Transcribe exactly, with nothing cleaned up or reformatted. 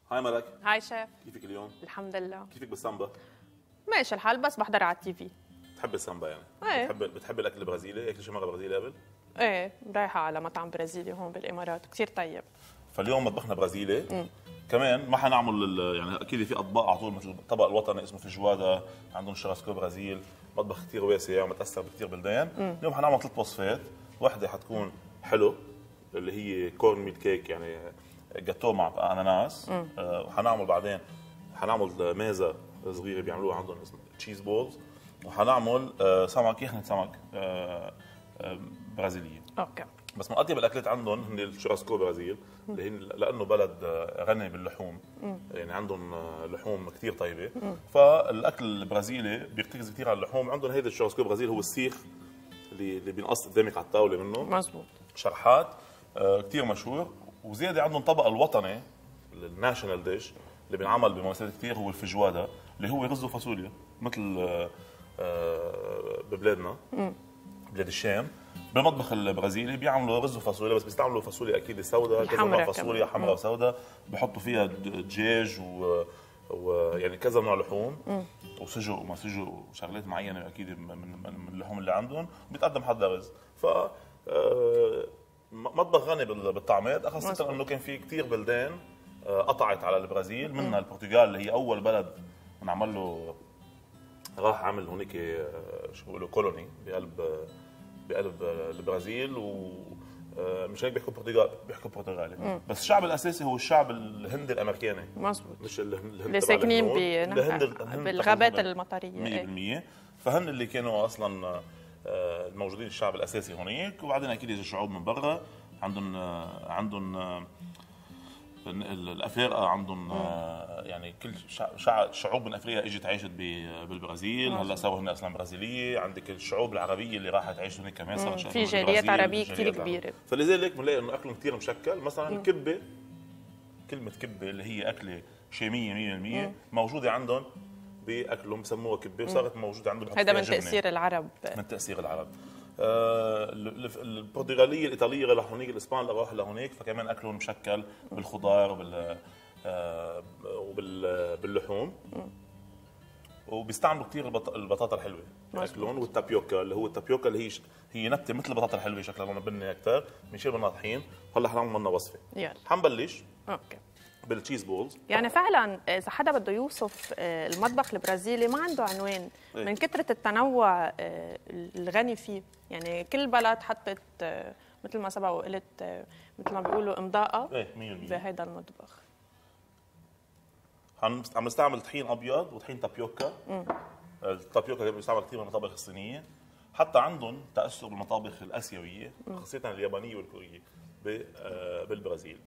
هاي ملك. هاي شيف. كيفك اليوم؟ الحمد لله. كيفك بالسامبا؟ ماشي الحال بس بحضر على التي في. بتحب السامبا يعني؟ ايه. بتحب بتحب الاكل البرازيلي؟ اكل شي مره برازيلي قبل؟ ايه رايحة على مطعم برازيلي هون بالامارات كثير طيب. فاليوم مطبخنا برازيلي. مم. كمان ما حنعمل يعني اكيد في اطباق على طول مثل الطبق الوطني اسمه فيجوادا، عندهم شراسكو برازيل، مطبخ كثير واسع ومتاثر بكثير بلدان. مم. اليوم حنعمل ثلاث وصفات، واحده حتكون حلو اللي هي كورن ميت كيك يعني جاتو مع اناناس، آه وحنعمل بعدين حنعمل ميزه صغيره بيعملوها عندهم اسمها تشيز بولز، وحنعمل آه سمك يخنة سمك آه آه برازيليه. اوكي. بس من اطيب الاكلات عندهم هن الشوراسكو برازيل اللي هن لانه بلد غني باللحوم. مم. يعني عندهم لحوم كثير طيبه. مم. فالاكل البرازيلي بيرتكز كثير على اللحوم. عندهم هيدا الشوراسكو برازيل هو السيخ اللي اللي بينقص قدامك على الطاوله منه مزبوط، شرحات آه كثير مشهور. وزياده عندهم طبق الوطني الناشونال ديش اللي بينعمل بمناسبات كثير هو الفيجوادا اللي هو رز وفاصوليا مثل آه آه ببلادنا. مم. بلاد الشام. بالمطبخ البرازيلي بيعملوا رز وفاصوليا بس بيستعملوا فاصوليا اكيد سوداء، كذا نوع فاصوليا حمراء وسوداء، بحطوا فيها دجاج و... ويعني كذا نوع لحوم. مم. وسجق وما سجق وشغلات معينه اكيد من من اللحوم اللي عندهم، بيتقدم حدا رز. ف مطبخ غني بالطعمات، خاصه انه كان في كثير بلدان قطعت على البرازيل، منها البرتغال اللي هي اول بلد نعمل له راح عمل هونيك شو بيقولوا كولوني بقلب بقلب البرازيل، ومش هيك بيحكوا برتغال بيحكوا برتغالي. بس الشعب الاساسي هو الشعب الهندي الامريكاني. مزبوط. مش الهند اللي ساكنين بالغابات المطريه مية بالمية. فهن اللي كانوا اصلا الموجودين الشعب الاساسي هونيك، وبعدين اكيد اجى شعوب من برا عندهم عندهم الافارقه عندهم يعني كل شعوب من افريقيا اجت عاشت بالبرازيل. هلا صاروا هن اصلا برازيليه. عندك الشعوب العربيه اللي راحت تعيش هناك كمان صار في جاليات عربيه كثير كبيره. فلذلك بنلاقي انه اكلهم كثير مشكل. مثلا الكبه، كلمه كبه اللي هي اكله شاميه مية بالمية موجوده عندهم باكلهم، بسموها كبه وصارت موجوده عندهم. هذا من تاثير العرب. من تاثير العرب. آه البرتغاليه الايطاليه لهونيك، الاسبان راحوا لهونيك، فكمان اكلهم مشكل بالخضار وبال آه وباللحوم. وبيستعملوا كثير البطاطا الحلوه اكلهم، والتابيوكا اللي هو التابيوكا اللي هي هي نبته مثل البطاطا الحلوه شكلها لونها بني اكثر، بنشيل منها طحين. هلا حنعمل منها وصفه. يلا حنبلش. اوكي. بالتشيز بولز. يعني فعلا اذا حدا بده يوصف المطبخ البرازيلي ما عنده عنوان من كثره التنوع الغني فيه. يعني كل بلد حطت مثل ما سبق وقلت مثل ما بيقولوا امضاءه بهيدا المطبخ. عم نستعمل طحين ابيض وطحين تابيوكا. التابيوكا بيستعمل كثير بالمطابخ الصينيه، حتى عندهم تاثر بالمطابخ الاسيويه خاصه اليابانيه والكوريه بالبرازيل.